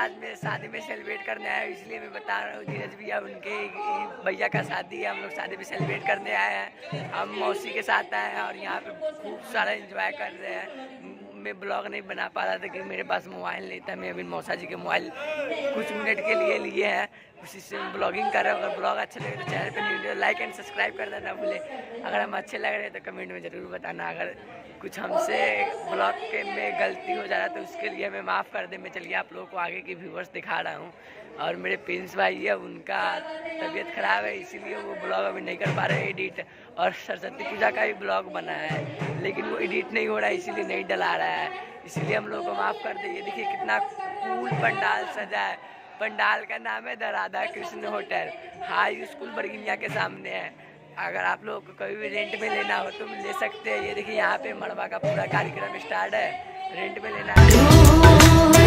आज मैं शादी में सेलिब्रेट करने आया हूँ, इसलिए मैं बता रहा हूँ। धीरज भैया उनके भैया का शादी है, हम लोग शादी में सेलिब्रेट करने आए हैं। हम मौसी के साथ आए हैं और यहाँ पे खूब सारा एंजॉय कर रहे हैं। मैं ब्लॉग नहीं बना पा रहा था क्योंकि मेरे पास मोबाइल नहीं था। मैं अभी मौसा जी के मोबाइल कुछ मिनट के लिए लिए हैं, उसी से ब्लॉगिंग कर रहा हूँ। अगर ब्लॉग अच्छा लगे तो चैनल पर वीडियो लाइक एंड सब्सक्राइब कर देना भूले। अगर हम अच्छे लग रहे हैं तो कमेंट में ज़रूर बताना। अगर कुछ हमसे ब्लॉग के में गलती हो जा रहा है तो उसके लिए हमें माफ़ कर दे। मैं चलिए आप लोगों को आगे की व्यूवर्स दिखा रहा हूँ। और मेरे प्रिंस भाई है, उनका तबीयत ख़राब है इसीलिए वो ब्लॉग अभी नहीं कर पा रहे एडिट। और सरस्वती पूजा का भी ब्लॉग बना है लेकिन वो एडिट नहीं हो रहा है, इसीलिए नहीं डला रहा है। इसीलिए हम लोग को माफ़ कर दे। ये देखिए कितना कूल पंडाल सजा है। पंडाल का नाम है the Radha Krishna hotel, high school Barginia के सामने है। अगर आप लोग को कभी भी रेंट में लेना हो तो ले सकते हैं। ये देखिए यहाँ पे मड़वा का पूरा कार्यक्रम स्टार्ट है, रेंट में लेना है।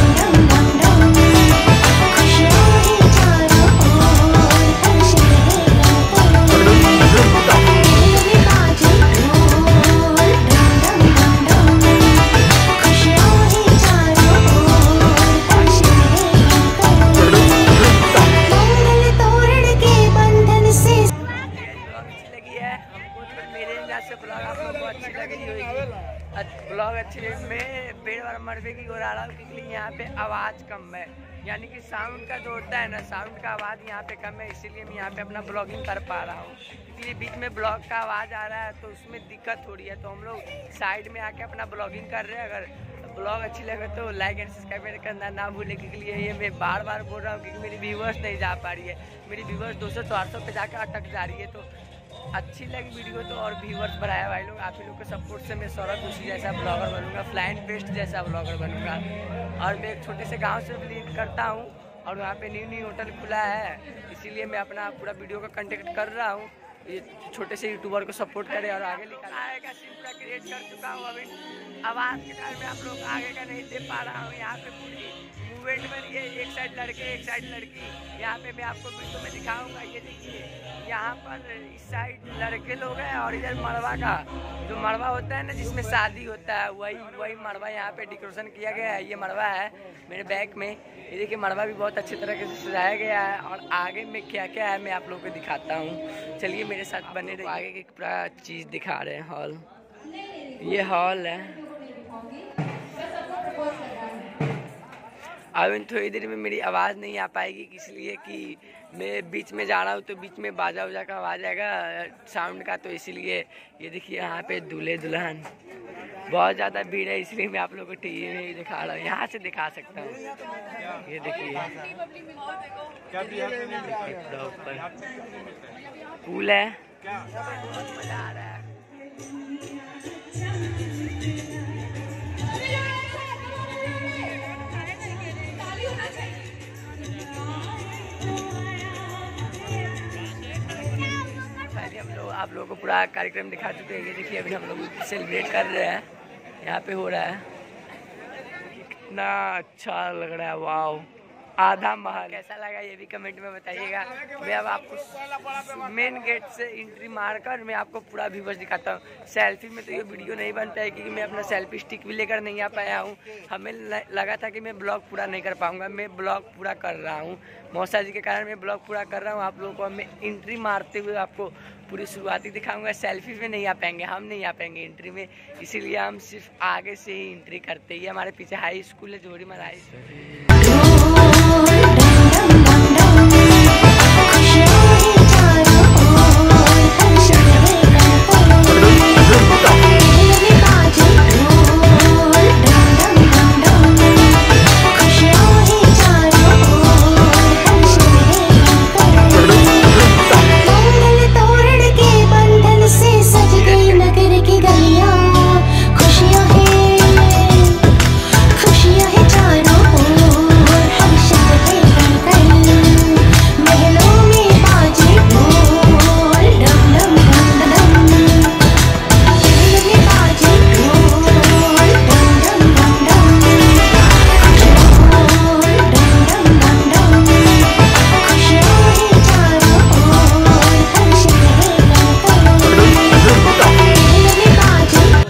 ब्लॉग अच्छी मैं पेड़ और मरबे की उड़ा रहा हूँ क्योंकि यहाँ पे आवाज़ कम है, यानी कि साउंड का जो होता है ना, साउंड का आवाज़ यहाँ पे कम है, इसीलिए मैं यहाँ पे अपना ब्लॉगिंग कर पा रहा हूँ। क्योंकि बीच में ब्लॉग का आवाज़ आ रहा है तो उसमें दिक्कत हो रही है, तो हम लोग साइड में आके अपना ब्लॉगिंग कर रहे हैं। अगर ब्लॉग अच्छी लगे तो लाइक एंड सब्सक्राइब करना ना भूले। क्योंकि ये मैं बार बार बोल रहा हूँ क्योंकि मेरी व्यूवर्स नहीं जा पा रही है। मेरी व्यूवर्स 200-400 पे जाकर अटक जा रही है। तो अच्छी लगी वीडियो तो और व्यूवर्स बढ़ाया भाई लोग। आप ही लोग के सपोर्ट से मैं सौरभ जोशी जैसा ब्लॉगर बनूंगा, फ्लाइंग पेस्ट जैसा ब्लॉगर बनूंगा। और मैं एक छोटे से गांव से बिलोंग करता हूं और वहां पे न्यू होटल खुला है, इसीलिए मैं अपना पूरा वीडियो का कंटेक्ट कर रहा हूं। ये छोटे से यूट्यूबर को सपोर्ट करे और आगे निकल आएगा। सीन पूरा क्रिएट कर चुका हूँ, अभी आवाज़ के कारण मैं आप लोग आगे का नहीं दे पा रहा हूँ। यहाँ पे पूरी मूवमेंट में ये एक साइड लड़के एक साइड लड़की, यहाँ पे मैं आपको वीडियो में दिखाऊंगा। ये देखिए यहाँ पर इस साइड लड़के लोग हैं और इधर मड़वा का जो मड़वा होता है ना जिसमें शादी होता है, वही मड़वा यहाँ पे डेकोरेशन किया गया है। ये मड़वा है मेरे बैक में, ये देखिए मड़वा भी बहुत अच्छी तरीके से सजाया गया है। और आगे में क्या क्या है मैं आप लोगों को दिखाता हूँ, चलिए मेरे साथ बने रहिए। आगे की पूरा चीज़ दिखा रहे हैं। हॉल, ये हॉल है। अब इन थोड़ी देर में मेरी आवाज़ नहीं आ पाएगी इसलिए कि मैं बीच में जा रहा हूँ तो बीच में बाजा उजा का आवाज़ आएगा साउंड का, तो इसीलिए ये देखिए यहाँ पे दूल्हे दुल्हन बहुत ज़्यादा भीड़ है, इसलिए मैं आप लोगों को टीवी में ही दिखा रहा हूँ। यहाँ से दिखा सकता हूँ, ये देखिए पूल है, मज़ा आ रहा है। आप लोगों को पूरा कार्यक्रम दिखा चुके हैं। ये देखिए अभी हम लोग सेलिब्रेट कर रहे हैं, यहाँ पे हो रहा है। कितना अच्छा लग रहा है, वाव। आधा महल कैसा लगा ये भी कमेंट में बताइएगा। मैं अब आपको मेन गेट से एंट्री मारकर मैं आपको पूरा व्यूवर्स दिखाता हूँ। सेल्फी में तो ये वीडियो नहीं बन पाएगी क्योंकि मैं अपना सेल्फी स्टिक भी लेकर नहीं आ पाया हूँ। हमें लगा था कि मैं ब्लॉग पूरा नहीं कर पाऊँगा, मैं ब्लॉग पूरा कर रहा हूँ। मौसा जी के कारण मैं ब्लॉग पूरा कर रहा हूँ। आप लोगों को मैं एंट्री मारते हुए आपको पूरी शुरुआती दिखाऊंगा। सेल्फी में नहीं आ पाएंगे, हम नहीं आ पाएंगे एंट्री में, इसीलिए हम सिर्फ आगे से ही एंट्री करते हैं। हमारे पीछे हाई स्कूल है, जोरीमल हाई स्कूल।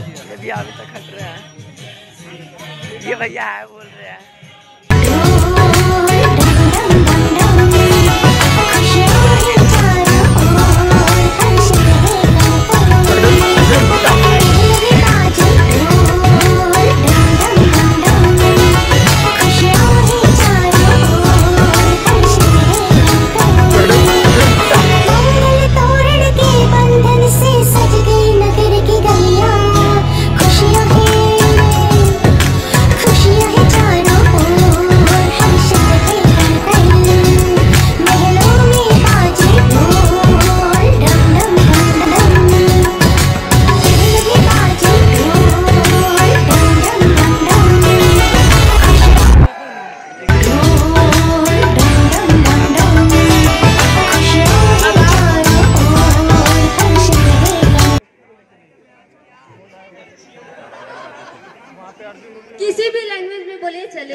ये भैया है बोल रहे हैं।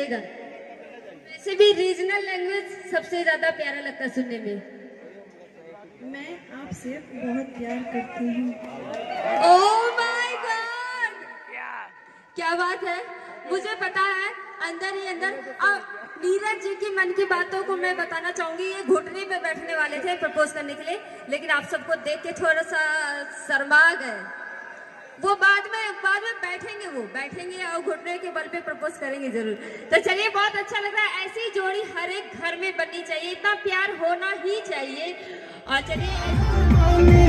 लगेगा। वैसे भी रीजनल लैंग्वेज सबसे ज्यादा प्यारा लगता है सुनने में। मैं आपसे बहुत प्यार करती हूँ। ओह माय गॉड, क्या बात है। मुझे पता है अंदर ही अंदर। अब नीरज जी की मन की बातों को मैं बताना चाहूंगी। ये घुटने पे बैठने वाले थे प्रपोज करने के लिए, लेकिन आप सबको देख के थोड़ा सा शर्मा गए। वो बाद में बैठेंगे और घुटने के बल पे प्रपोज करेंगे जरूर। तो चलिए, बहुत अच्छा लग रहा है। ऐसी जोड़ी हर एक घर में बननी चाहिए, इतना प्यार होना ही चाहिए। और चलिए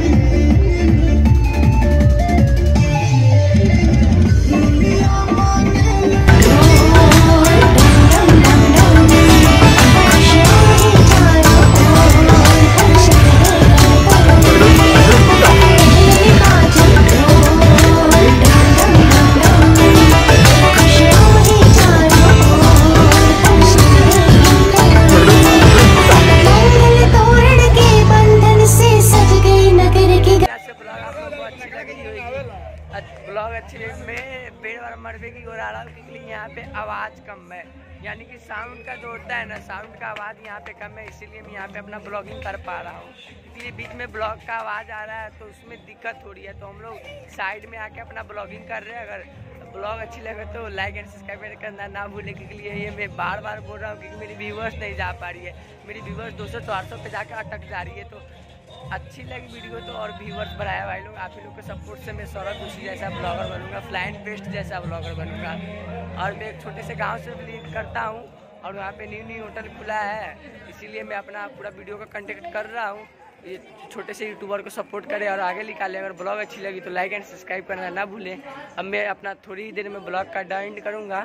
ब्लॉग अच्छी लगी। मैं पेड़ वाला मरबे की गिरा रहा हूँ क्योंकि यहाँ पे आवाज़ कम है, यानी कि साउंड का जो होता है ना, साउंड का आवाज़ यहाँ पे कम है, इसीलिए मैं यहाँ पे अपना ब्लॉगिंग कर पा रहा हूँ। इसलिए बीच में ब्लॉग का आवाज़ आ रहा है तो उसमें दिक्कत हो रही है, तो हम लोग साइड में आके अपना ब्लॉगिंग कर रहे हैं। अगर ब्लॉग अच्छी लगे तो लाइक एंड सब्सक्राइब करना ना भूलें, क्योंकि ये मैं बार बार बोल रहा हूँ क्योंकि मेरी व्यूवर्स नहीं जा पा रही है। मेरी व्यूवर्स 200-400 पे जाकर अटक जा रही है। तो अच्छी लगी वीडियो तो और व्यूवर्स बढ़ाया भाई लोग। आप ही लोग के सपोर्ट से मैं सौरभ जोशी जैसा ब्लॉगर बनूंगा, फ्लाइंग बेस्ट जैसा ब्लॉगर बनूंगा। और मैं एक छोटे से गांव से बिलोंग करता हूं और वहां पे न्यू होटल खुला है, इसीलिए मैं अपना पूरा वीडियो का कंटेंट कर रहा हूं। ये छोटे से यूट्यूबर को सपोर्ट करें और आगे निकालें। अगर ब्लॉग अच्छी लगी तो लाइक एंड सब्सक्राइब करना ना भूलें। अब मैं अपना थोड़ी ही देर में ब्लॉग का एंड करूँगा।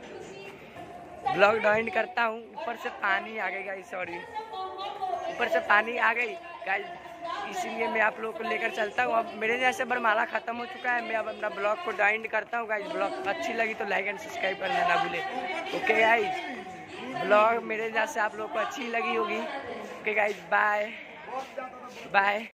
ब्लॉग एंड करता हूँ। ऊपर से पानी आ गई गाइस, सॉरी, ऊपर से पानी आ गई गाइस, इसीलिए मैं आप लोगों को लेकर चलता हूँ। अब मेरे जैसे बरमाला खत्म हो चुका है। मैं अब अपना ब्लॉग को एंड करता हूँ गाइस। ब्लॉग अच्छी लगी तो लाइक एंड सब्सक्राइब करना ना भूले। ओके गाइस, ब्लॉग मेरे जैसे आप लोगों को अच्छी लगी होगी। Okay guys, bye bye.